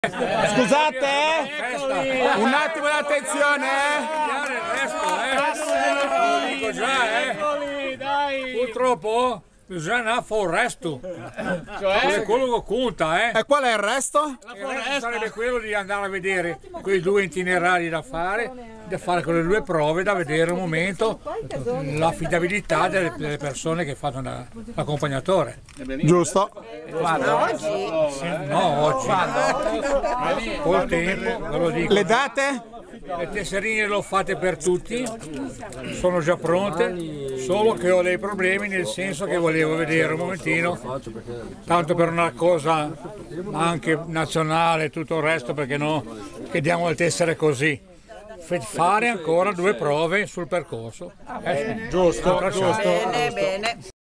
Scusate, un attimo di attenzione, Lo dico già, purtroppo bisogna fare il resto, cioè quello che conta, E qual è il resto? Il resto sarebbe quello di andare a vedere quei due itinerari da fare quelle due prove, da vedere un momento l'affidabilità delle persone che fanno l'accompagnatore. Giusto. No, oggi. Col tempo, ve lo dico. Le date? Le tesserine le ho fatte per tutti, sono già pronte, solo che ho dei problemi, nel senso che volevo vedere un momentino, tanto per una cosa anche nazionale e tutto il resto, perché no, che diamo le tessere così. Fare ancora due prove sul percorso. Giusto. Bene, bene.